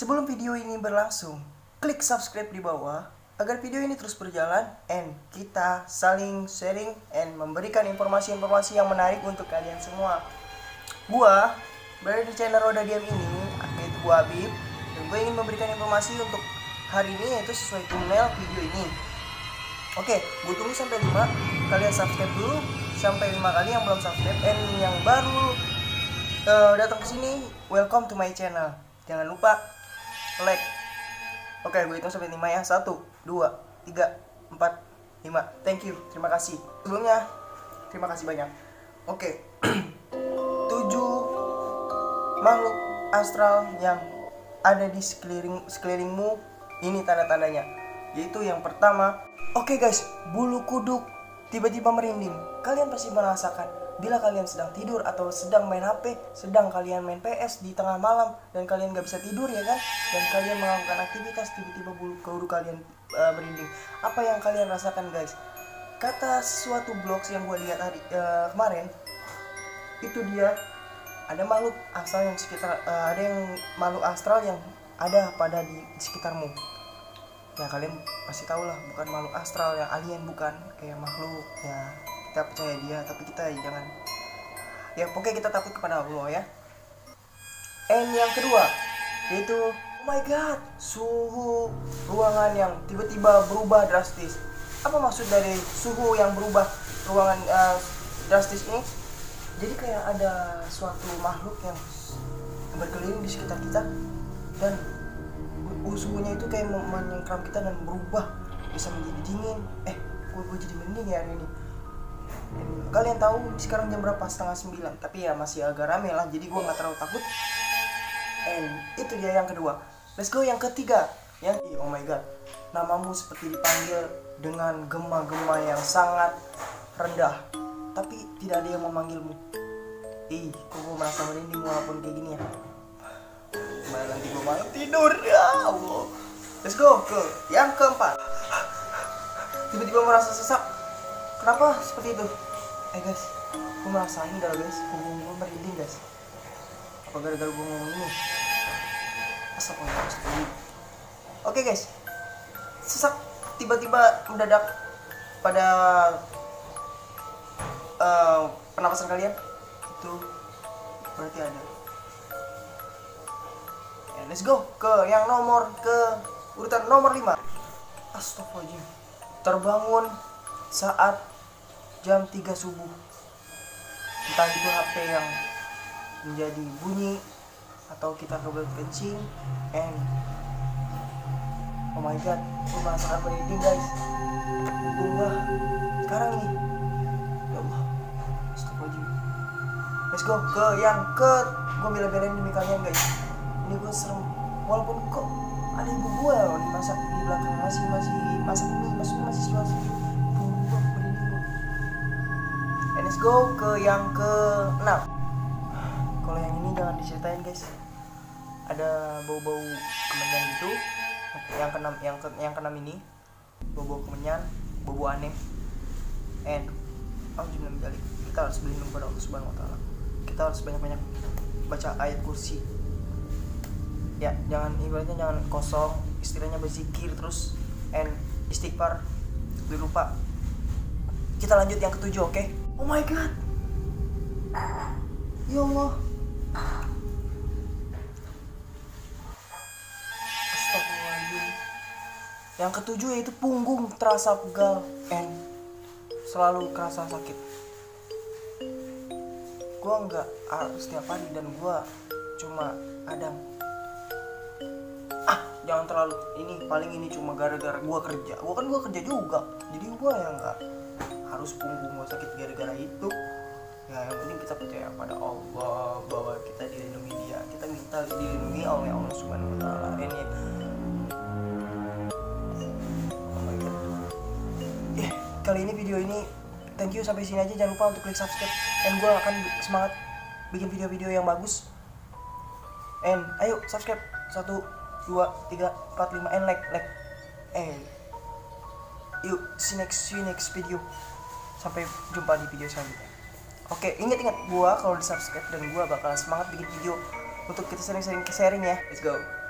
Sebelum video ini berlangsung, klik subscribe di bawah agar video ini terus berjalan and kita saling sharing and memberikan informasi-informasi yang menarik untuk kalian semua. Gua berada di channel Roda Diam ini, yaitu gua Habib, dan gue ingin memberikan informasi untuk hari ini, yaitu sesuai thumbnail video ini. Oke, gue tunggu sampai 5. Kalian subscribe dulu sampai 5 kali yang belum subscribe, and yang baru datang ke sini, welcome to my channel. Jangan lupa like. Oke, gue hitung sampai 5 ya. 1, 2, 3, 4, 5. Thank you, terima kasih. Sebelumnya, terima kasih banyak. Oke. 7 makhluk astral yang ada di sekelilingmu, ini tanda-tandanya. Yaitu yang pertama, oke guys, bulu kuduk tiba-tiba merinding. Kalian pasti merasakan bila kalian sedang tidur atau sedang main HP, sedang kalian main PS di tengah malam dan kalian gak bisa tidur, ya kan? Dan kalian melakukan aktivitas, tiba-tiba bulu kuduk kalian merinding. Apa yang kalian rasakan guys? Kata suatu blog yang gue lihat kemarin, itu dia ada makhluk astral yang sekitar, ada yang makhluk astral yang ada pada di sekitarmu. Ya kalian pasti tahu lah, bukan makhluk astral yang alien, bukan kayak makhluk ya, kita percaya dia tapi kita jangan, ya pokoknya kita takut kepada Allah ya. And yang kedua yaitu, oh my god, suhu ruangan yang tiba-tiba berubah drastis. Apa maksud dari suhu yang berubah ruangan drastis ini? Jadi kayak ada suatu makhluk yang berkeliling di sekitar kita dan suhunya itu kayak menyengkram kita dan berubah, bisa menjadi dingin. Gue jadi mending ya hari ini. Dan kalian tahu sekarang jam berapa? 8:30. Tapi ya masih agak rame lah, jadi gue nggak terlalu takut. And itu dia yang kedua. Let's go yang ketiga. Oh my god, namamu seperti dipanggil dengan gema-gema yang sangat rendah, tapi tidak ada yang memanggilmu. Kok gue merasa merinding walaupun kayak gini ya. Malah nanti gue malam tidur, ya Allah. Let's go ke yang keempat. Tiba-tiba merasa sesak. Kenapa seperti itu? Guys, gue merasain dah guys, punggung gue merinding guys. Apa gara-gara gue ngomong ini? Astagfirullah. Oke guys, sesak tiba-tiba mendadak pada pernapasan kalian. Itu berarti ada. Let's go ke yang urutan nomor 5. Astagfirullahaladzim. Terbangun saat jam 3 subuh. Entah itu HP yang menjadi bunyi atau kita kebelet kencing, and oh my god, gue merasakan merinding guys. Gue sekarang ini, ya Allah, astagfirullahaladzim. Let's go ke yang gue bela-belain demi kalian guys. Ini gue serem, walaupun kok ada ibu gue loh dimasak di belakang, masih masak mie, maksudnya masih situasi ibu gue merinding gue. And let's go ke yang ke-6. Kalau yang ini jangan diceritain guys, ada bau-bau kemenyan gitu. Yang keenam ini bau-bau kemenyan, bau-bau aneh. And kita harus berlindung pada Allah Subhanahu wa Ta'ala. Kita harus banyak-banyak baca ayat kursi. Ya, ibaratnya jangan kosong, istilahnya berzikir terus and istighfar. Jangan lupa. Kita lanjut yang ke-7, oke? Oh my god, ya Allah, astagfirullahaladzim. Yang ke-7 yaitu punggung terasa pegal and selalu kerasa sakit. Gue nggak harus setiap hari dan gue cuma kadang. Jangan terlalu ini, paling ini cuma gara-gara gue kerja. Gue kerja juga, jadi gue yang nggak harus punggung gue sakit gara-gara itu. Ya yang penting kita percaya pada Allah bahwa kita dilindungi Dia. Kita minta dilindungi oleh Allah Subhanahu wa Ta'ala. Ini oh my god. Kali ini video ini thank you, sampai sini aja. Jangan lupa untuk klik subscribe, and gue akan semangat bikin video-video yang bagus. And ayo subscribe. 1, 2, 3, 4, 5, and like. Yuk, see you next video. Sampai jumpa di video selanjutnya. Oke, ingat gua kalau di subscribe dan gua bakal semangat bikin video untuk kita sering-sering sharing ya. Let's go.